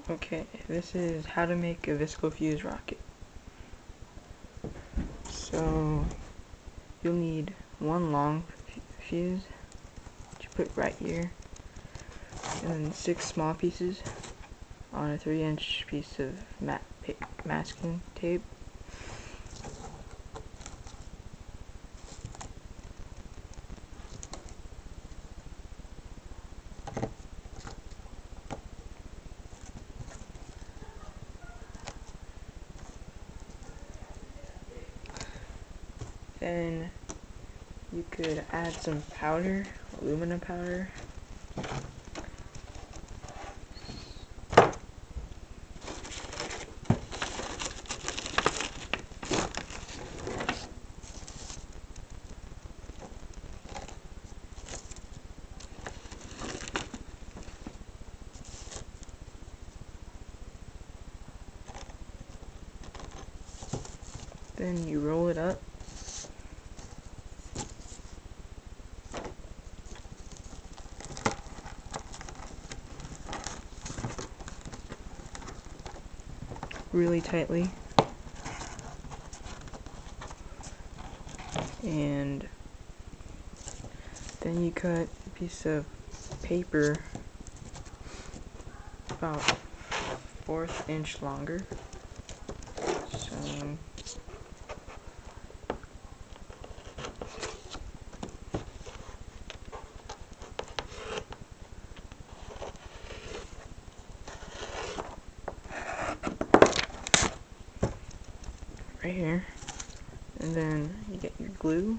Okay, this is how to make a Visco Fuse Rocket. So, you'll need one long fuse, which you put right here, and then 6 small pieces on a 3-inch piece of masking tape. Then you could add some powder, aluminum powder. Then you roll it up. Really tightly. And then you cut a piece of paper about 1/4 inch longer. So right here, and then you get your glue,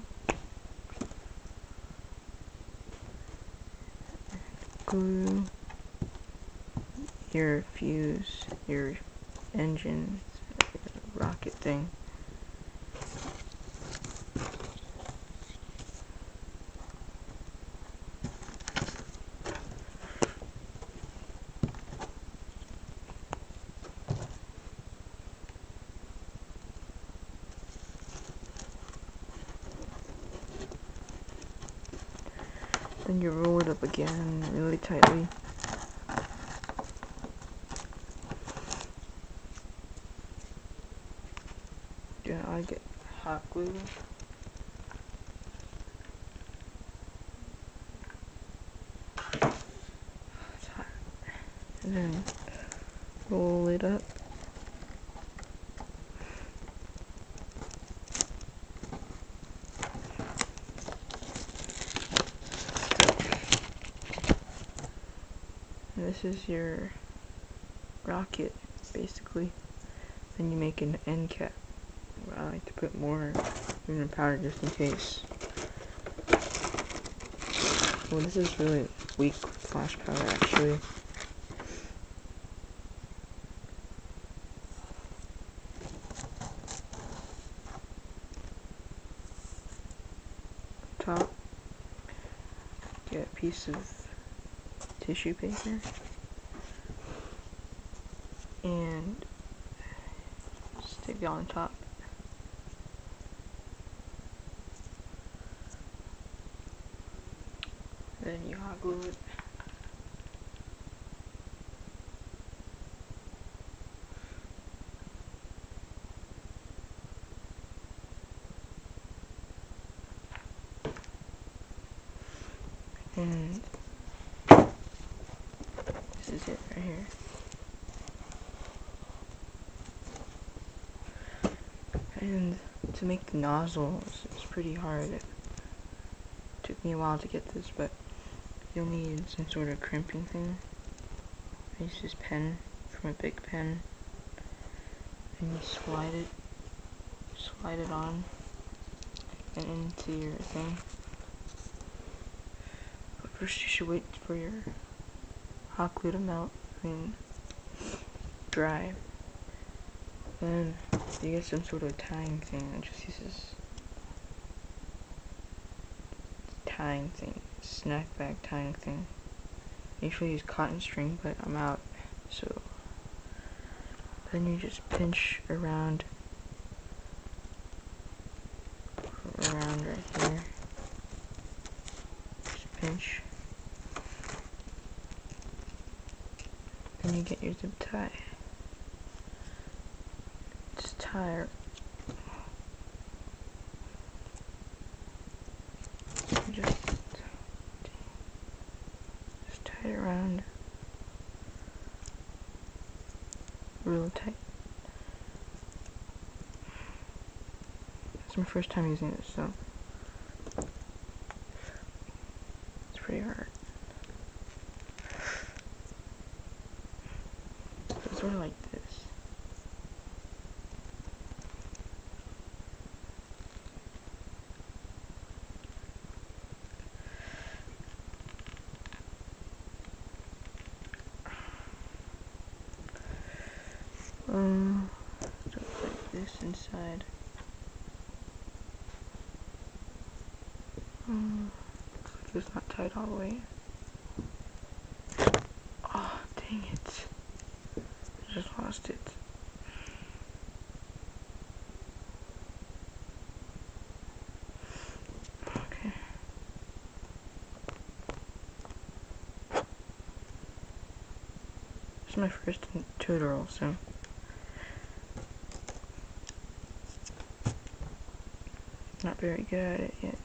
your fuse, your engine, rocket thing. Then you roll it up again really tightly. Yeah, I get hot glue. It's hot. And then roll it up. And this is your rocket, basically. Then you make an end cap. I like to put more aluminum powder just in case. Well, this is really weak flash powder, actually. Top, get a piece of tissue paper and stick it on top. Then you hot glue it. And this is it right here. And to make the nozzle, it's pretty hard. It took me a while to get this, but you'll need some sort of crimping thing. I use this pen from a big pen, and you slide it on and into your thing. But first you should wait for your hot glue to melt and dry. Then you get some sort of tying thing that just uses tying thing, snack bag tying thing. I usually use cotton string, but I'm out, so then you just pinch around right here. Just pinch. Then you get your zip tie. Just tie just tie it around real tight. It's my first time using this, so it's pretty hard. It's sort of like this. Just like this inside. It's not tight all the way. Oh, dang it. I just lost it. Okay. This is my first tutorial, so not very good at it yet.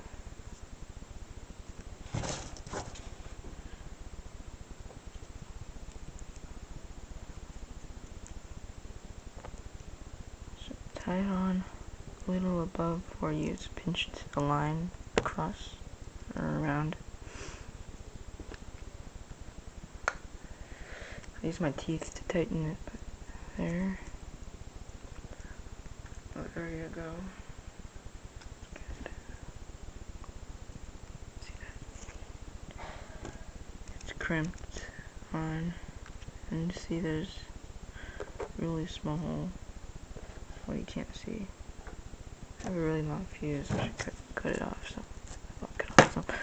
So tie it on a little above where you just pinched the line across or around. I use my teeth to tighten it, but there. Oh, there you go. Good. See that? It's crimped on, and you see there's a really small hole. Well, you can't see. I have a really long fuse. I should cut it off. So I'll cut off some.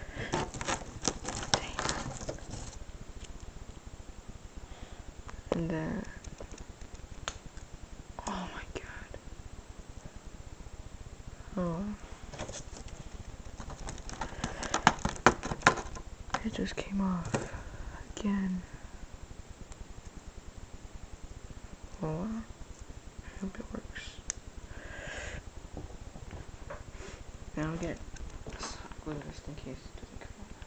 And then, oh my god. Oh. It just came off again. Oh, I hope it works. Now I'll get glue just in case it doesn't come off.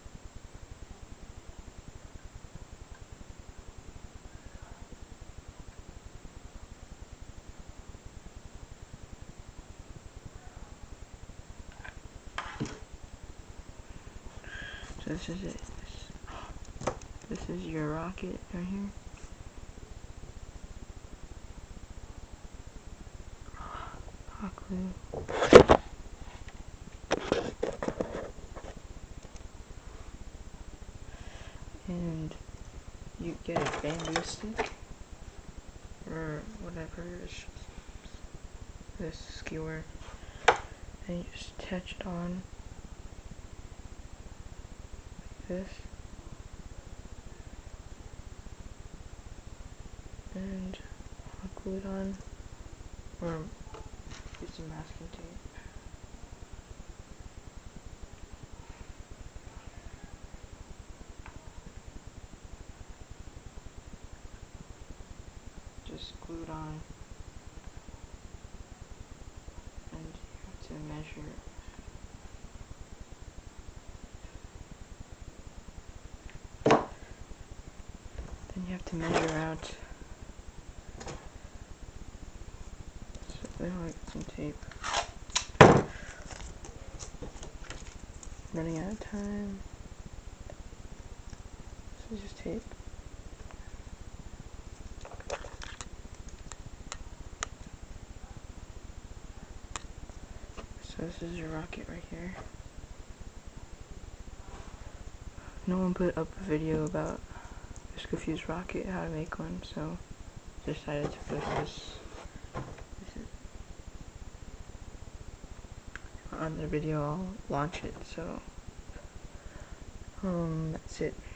So this is it. This is your rocket right here. Hot glue. And you get a bamboo stick or whatever this skewer, and you just attach it on like this, and I'll glue it on, or use some masking tape. Just glue it on, and you have to measure. Then you have to measure out. So then I'll get some tape. Running out of time. So just tape. So this is your rocket right here. No one put up a video about Visco Fuse Rocket, how to make one, so decided to put this on the video. I'll launch it, so that's it.